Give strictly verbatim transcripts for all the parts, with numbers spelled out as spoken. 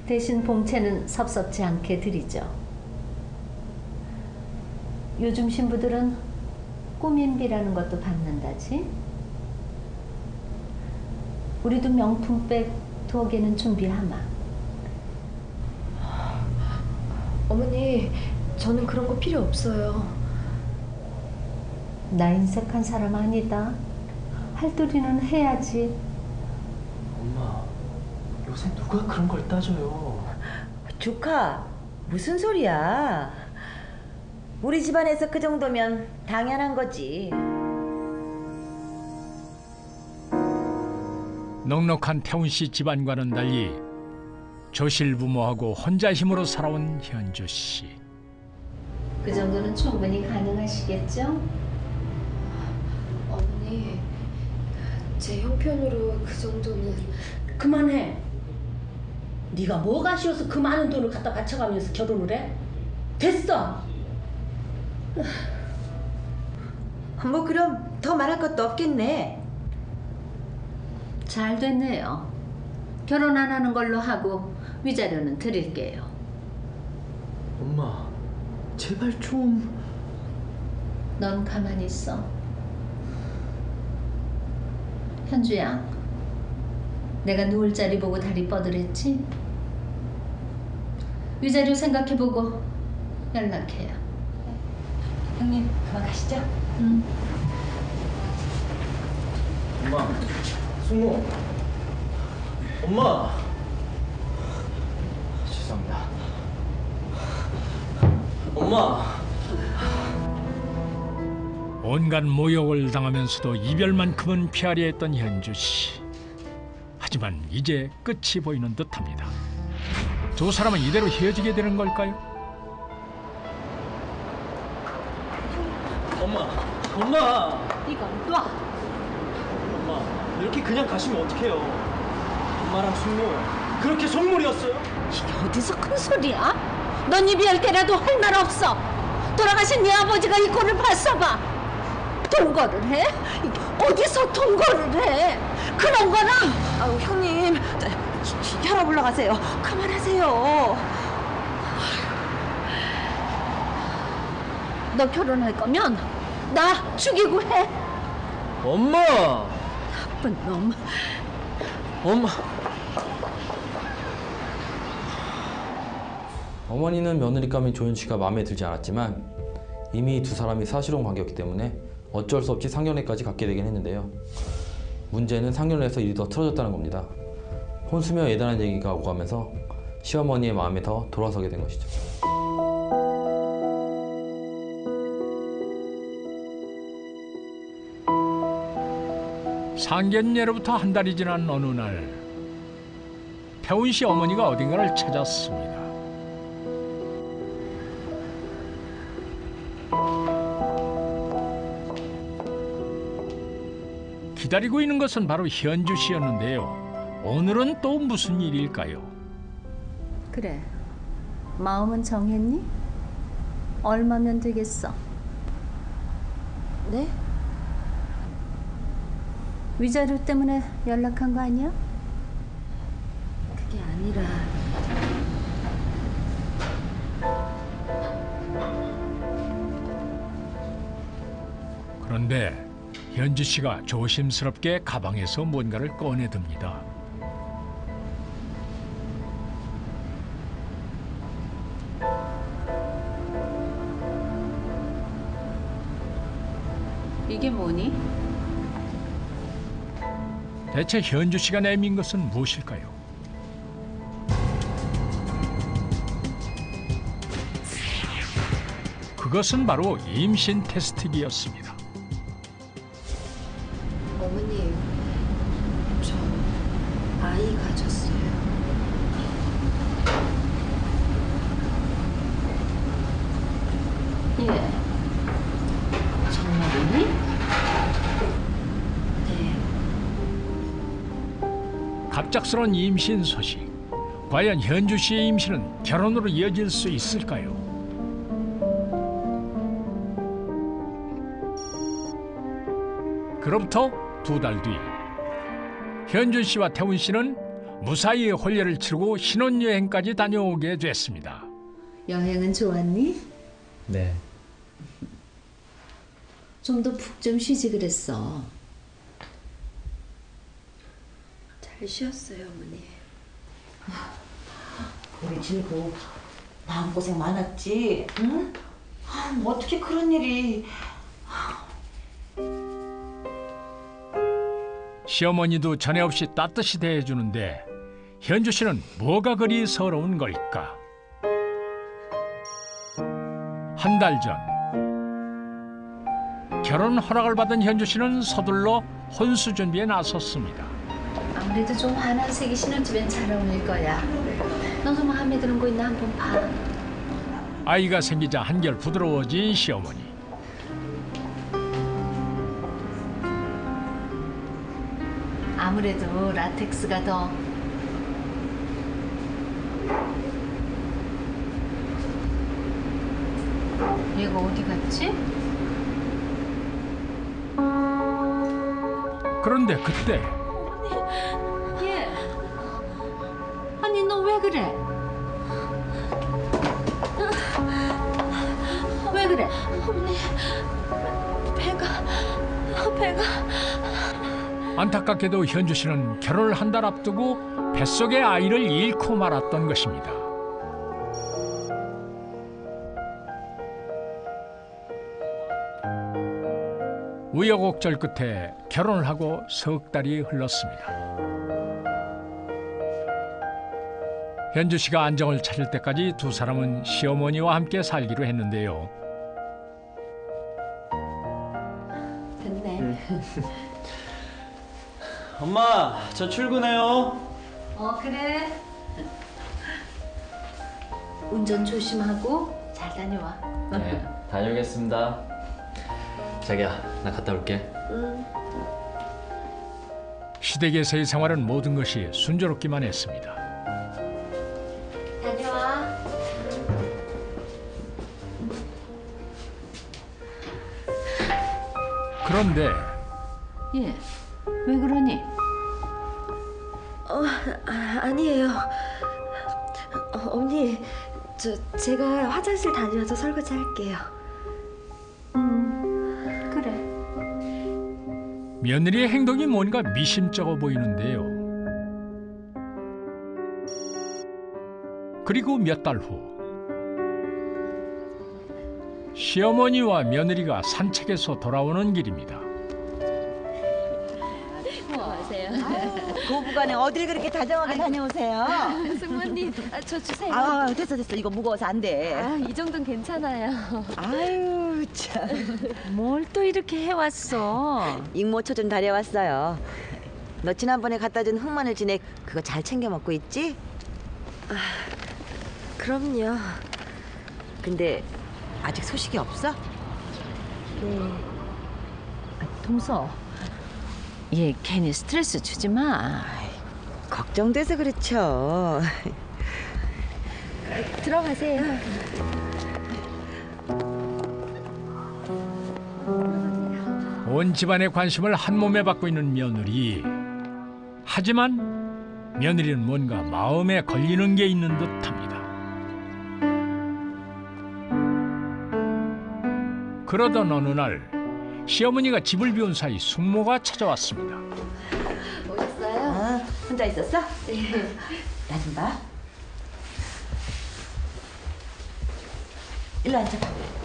대신 봉채는 섭섭지 않게 드리죠. 요즘 신부들은 꾸민비라는 것도 받는다지. 우리도 명품백 두어 개는 준비하마. 어머니, 저는 그런 거 필요 없어요. 나 인색한 사람 아니다. 할도리는 해야지. 엄마, 요새 누가 그런 걸 따져요? 조카, 무슨 소리야? 우리 집안에서 그 정도면 당연한 거지. 넉넉한 태훈 씨 집안과는 달리 조실부모하고 혼자 힘으로 살아온 현주 씨. 그 정도는 충분히 가능하시겠죠? 어머니, 제 형편으로 그 정도는... 그만해. 네가 뭐가 아쉬워서 그 많은 돈을 갖다 바쳐가면서 결혼을 해? 됐어. 뭐 그럼 더 말할 것도 없겠네. 잘 됐네요. 결혼 안 하는 걸로 하고 위자료는 드릴게요. 엄마, 제발 좀... 넌 가만히 있어. 현주야, 내가 누울 자리 보고 다리 뻗으랬지? 위자료 생각해보고 연락해요. 형님, 그만 가시죠. 응. 엄마, 승우. 엄마. 죄송합니다. 엄마. 온갖 모욕을 당하면서도 이별만큼은 피하려 했던 현주 씨. 하지만 이제 끝이 보이는 듯합니다. 두 사람은 이대로 헤어지게 되는 걸까요? 엄마, 엄마. 이건 놔. 엄마, 이렇게 그냥 가시면 어떡해요? 엄마랑 승우 그렇게 속물이었어요? 이게 어디서 큰 소리야? 넌 입이 열 개라도 할 말 없어. 돌아가신 네 아버지가 이 꼴을 봤어봐. 동거를 해? 이게 어디서 동거를 해? 그런 거랑... 아우 형님, 혈압 올라가세요. 그만하세요. 너 결혼할 거면 나 죽이고 해. 엄마! 나쁜 놈. 엄마. 어머니는 며느리감인 조현 씨가 마음에 들지 않았지만 이미 두 사람이 사실혼 관계였기 때문에 어쩔 수 없이 상견례까지 갖게 되긴 했는데요. 문제는 상견례에서 일이 더 틀어졌다는 겁니다. 혼수며 예단한 얘기가 오가면서 시어머니의 마음에 더 돌아서게 된 것이죠. 상견례로부터 한 달이 지난 어느 날 태훈 씨 어머니가 어딘가를 찾았습니다. 기다리고 있는 것은 바로 현주 씨였는데요. 오늘은 또 무슨 일일까요? 그래, 마음은 정했니? 얼마면 되겠어? 네? 위자료 때문에 연락한 거 아니야? 그게 아니라... 그런데 현주 씨가 조심스럽게 가방에서 뭔가를 꺼내듭니다. 이게 뭐니? 대체 현주 씨가 내민 것은 무엇일까요? 그것은 바로 임신 테스트기였습니다. 어머니, 저 아이 가졌어요. 예. 정말이니? 네. 갑작스러운 임신 소식. 과연 현주 씨의 임신은 결혼으로 이어질 수 있을까요? 그로부터 두 달 뒤, 현준 씨와 태훈 씨는 무사히 혼례를 치르고 신혼여행까지 다녀오게 됐습니다. 여행은 좋았니? 네. 좀 더 푹 좀 쉬지 그랬어. 잘 쉬었어요, 어머니. 우리 질구 마음고생 많았지? 응? 아, 뭐 어떻게 그런 일이... 시어머니도 전에 없이 따뜻이 대해주는데 현주 씨는 뭐가 그리 서러운 걸까? 한 달 전 결혼 허락을 받은 현주 씨는 서둘러 혼수 준비에 나섰습니다. 아무래도 좀 환한 색이 신혼집엔 잘 어울릴 거야. 너도 마음에 드는 거 있나 한번 봐. 아이가 생기자 한결 부드러워진 시어머니. 아무래도 라텍스가 더 얘가 어디 갔지? 그런데 그때 얘 아니 너 왜 그래? 왜 그래? 어머니, 배가, 배가... 안타깝게도 현주 씨는 결혼을 한 달 앞두고 뱃속의 아이를 잃고 말았던 것입니다. 우여곡절 끝에 결혼을 하고 석 달이 흘렀습니다. 현주 씨가 안정을 찾을 때까지 두 사람은 시어머니와 함께 살기로 했는데요. 됐네. 엄마, 저 출근해요. 어 그래. 운전 조심하고 잘 다녀와. 네, 다녀오겠습니다. 자기야, 나 갔다 올게. 시댁에서의 생활은 모든 것이 순조롭기만 했습니다. 다녀와. 그런데 얘 왜 그러니? 어, 아, 아니에요. 어, 어머니, 저 제가 화장실 다녀와서 설거지 할게요. 그래. 며느리의 행동이 뭔가 미심쩍어 보이는데요. 그리고 몇 달 후 시어머니와 며느리가 산책에서 돌아오는 길입니다. 고부간에 어딜 그렇게 다정하게 다녀오세요? 승모님, 아, 저 주세요. 아, 됐어 됐어. 이거 무거워서 안 돼. 아, 이 정도는 괜찮아요. 아유 참. 뭘 또 이렇게 해왔어? 익모초 좀 다려왔어요. 너 지난번에 갖다 준 흑마늘 진액 그거 잘 챙겨 먹고 있지? 그럼요. 근데 아직 소식이 없어? 네. 동서, 얘 괜히 스트레스 주지 마. 걱정돼서 그렇죠. 들어가세요. 온 집안의 관심을 한 몸에 받고 있는 며느리. 하지만 며느리는 뭔가 마음에 걸리는 게 있는 듯합니다. 그러던 어느 날 시어머니가 집을 비운 사이 숙모가 찾아왔습니다. 오셨어요? 아, 혼자 있었어? 네. 나 좀 봐. 일로 앉아봐.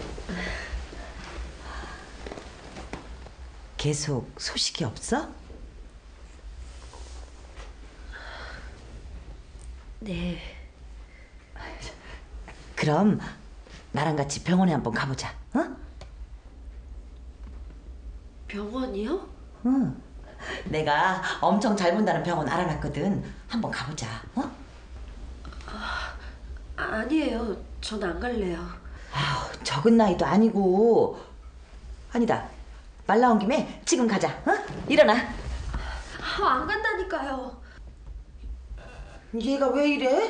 계속 소식이 없어? 네. 그럼 나랑 같이 병원에 한번 가보자. 어? 병원이요? 응. 내가 엄청 잘 본다는 병원 알아놨거든. 한번 가보자. 어? 아, 아니에요. 전 안 갈래요. 아우, 적은 나이도 아니고. 아니다. 말 나온 김에 지금 가자. 어? 일어나. 아, 안 간다니까요. 얘가 왜 이래?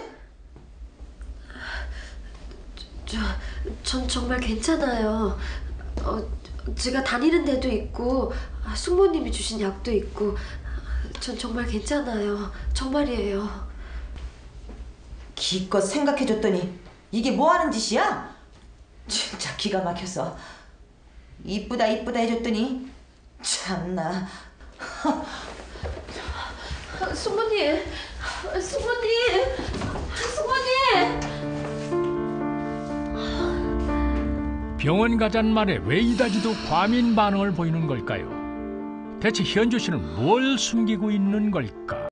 저, 전 정말 괜찮아요. 어, 제가 다니는 데도 있고 아, 숙모님이 주신 약도 있고 전 정말 괜찮아요. 정말이에요. 기껏 생각해줬더니 이게 뭐 하는 짓이야? 진짜 기가 막혀서. 이쁘다 이쁘다 해줬더니 참나. 수모님, 수모님, 수모님. 병원 가잔 말에 왜 이다지도 과민 반응을 보이는 걸까요? 대체 현주 씨는 뭘 숨기고 있는 걸까?